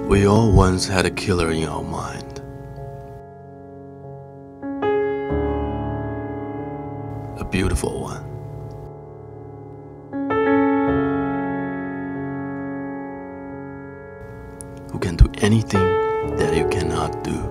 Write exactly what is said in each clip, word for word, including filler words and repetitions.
We all once had a killer in our mind. A beautiful one. Who can do anything that you cannot do.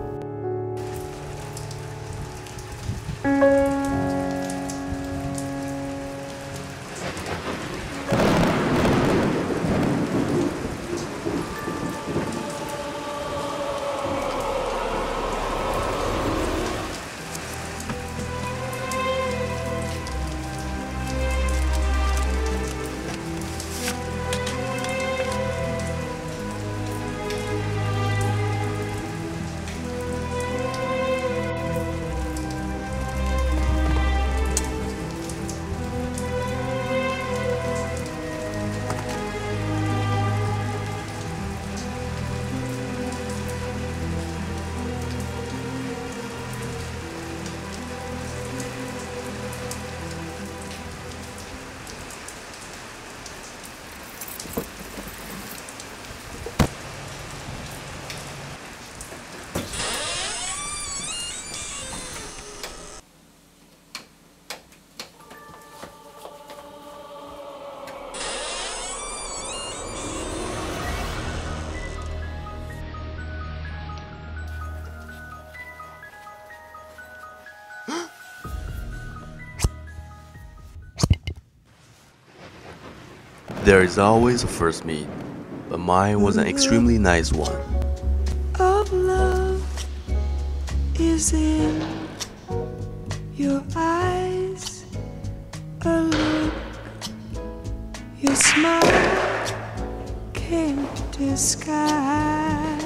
There is always a first meet, but mine was an extremely nice one. Of love is in your eyes, a look your smile can't disguise.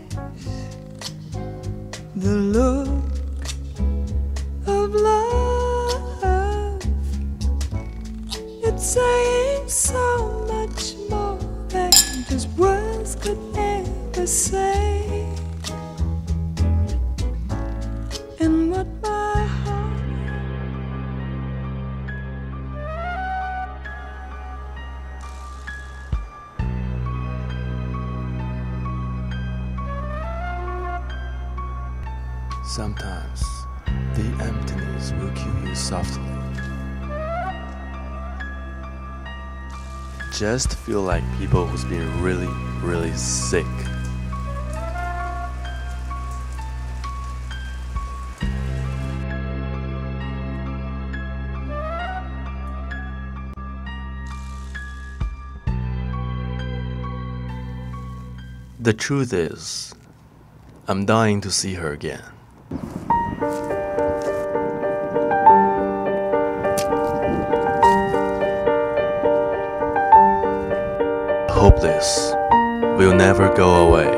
The look of love, it's saying so much more than just words could ever say. And what my heart Sometimes the emptiness will kill you softly. Just feel like people who's been really, really sick. The truth is, I'm dying to see her again. Hope this will never go away.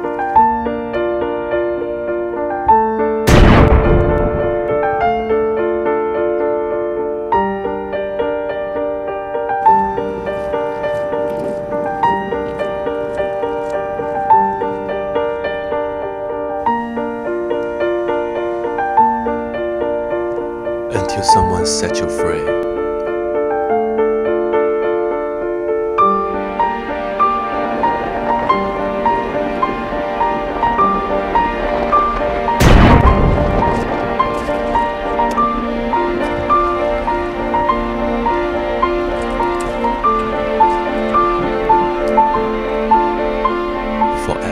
Until someone sets you free. Forever.